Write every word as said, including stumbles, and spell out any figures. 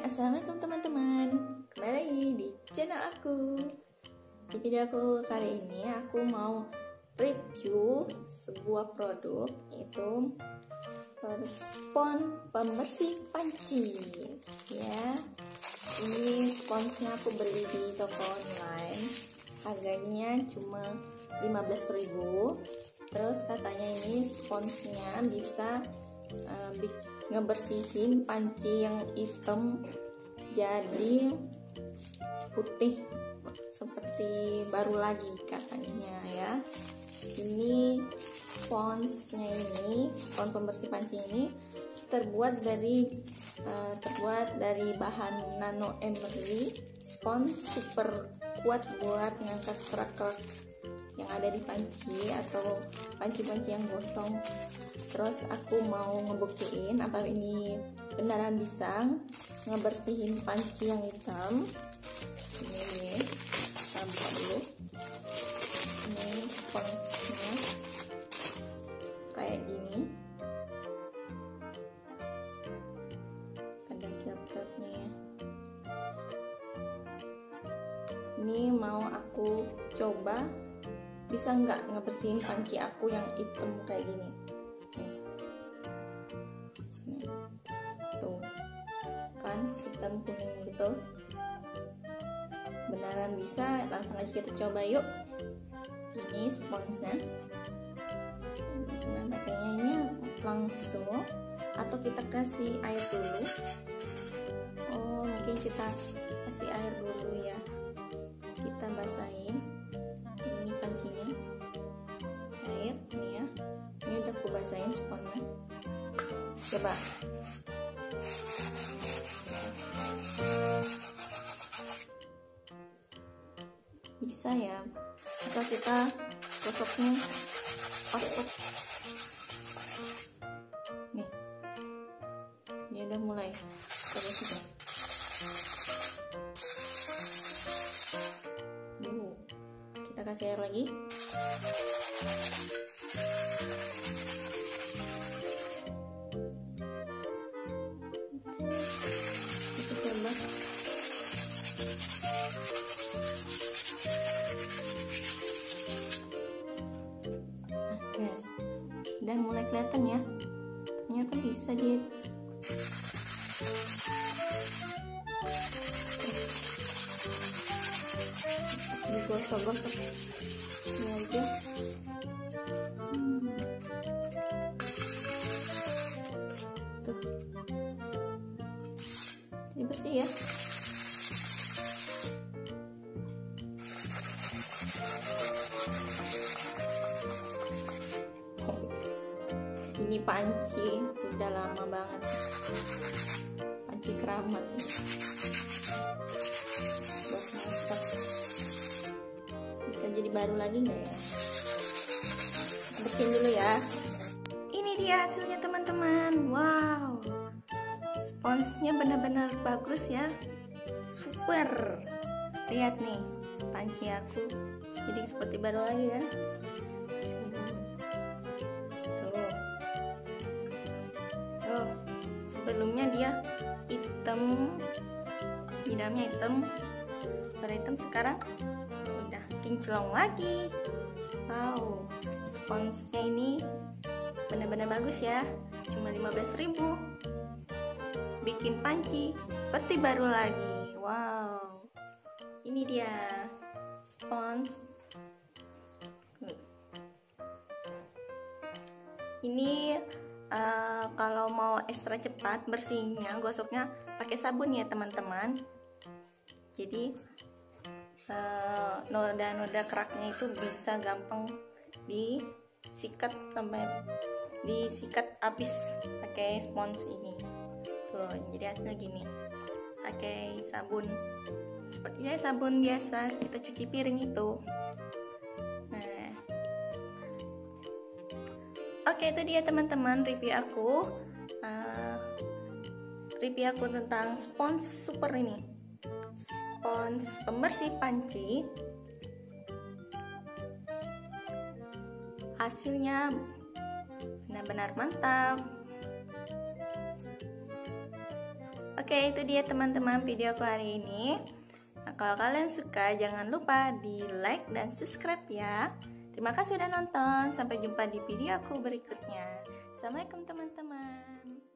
Assalamualaikum teman-teman. Kembali lagi di channel aku. Di video aku kali ini aku mau review sebuah produk, yaitu spons pembersih panci. Ya, ini sponsnya aku beli di toko online. Harganya cuma lima belas ribu. Terus katanya ini sponsnya bisa uh, ngebersihin panci yang hitam jadi putih seperti baru lagi katanya ya. Ini sponsnya ini, spons pembersih panci ini terbuat dari uh, terbuat dari bahan nano emery. Spons super kuat buat ngangkat kerak-kerak yang ada di panci atau panci-panci yang gosong. Terus aku mau ngebuktiin apa ini beneran bisa ngebersihin panci yang hitam. Ini nih, kita buka dulu. Ini sponsnya kayak gini, ada kiap-kiapnya ya. Ini mau aku coba bisa nggak ngebersihin panci aku yang hitam kayak gini. Nih. Tuh kan hitam kuning gitu, beneran bisa. Langsung aja kita coba yuk. Ini sponsnya, nah pakainya ini langsung atau kita kasih air dulu. Oh, mungkin kita kasih air dulu ya, kita basahin ini pancinya, air ini ya. Ini udah aku basahin sponsnya. Coba bisa ya, atau kita gosoknya pas-pas. Nih, dia udah mulai terus juga. Dulu kita kasih air lagi. Kita coba. Nah, guys, udah mulai kelihatan ya. Ternyata bisa dia. Digosok-gosok ini aja. Hmm. Tuh, ini bersih ya. Ini panci udah lama banget, panci keramat buat masak. Bisa jadi baru lagi nggak ya? Bersihin dulu ya. Ini dia hasilnya teman-teman. Wow, sponsnya benar-benar bagus ya, super. Lihat nih panci aku jadi seperti baru lagi ya. Tuh, sebelumnya dia hitam, di dalamnya hitam, warna hitam, sekarang udah kinclong lagi. Wow, sponsnya ini benar-benar bagus ya, cuma lima belas ribu, bikin panci seperti baru lagi. Wow, ini dia spons. Ini uh, kalau mau ekstra cepat bersihnya, gosoknya pakai sabun ya teman-teman. Jadi uh, noda-noda keraknya itu bisa gampang disikat sampai disikat habis pakai spons ini. Tuh, jadi hasilnya gini. Pakai sabun seperti ya, sabun biasa kita cuci piring itu. Nah, oke, itu dia teman-teman review aku. Uh, review aku tentang spons super ini, spons pembersih panci. Hasilnya benar-benar mantap. Oke, itu dia teman-teman videoku hari ini. Nah, kalau kalian suka jangan lupa di like dan subscribe ya. Terima kasih sudah nonton. Sampai jumpa di videoku berikutnya. Assalamualaikum teman-teman.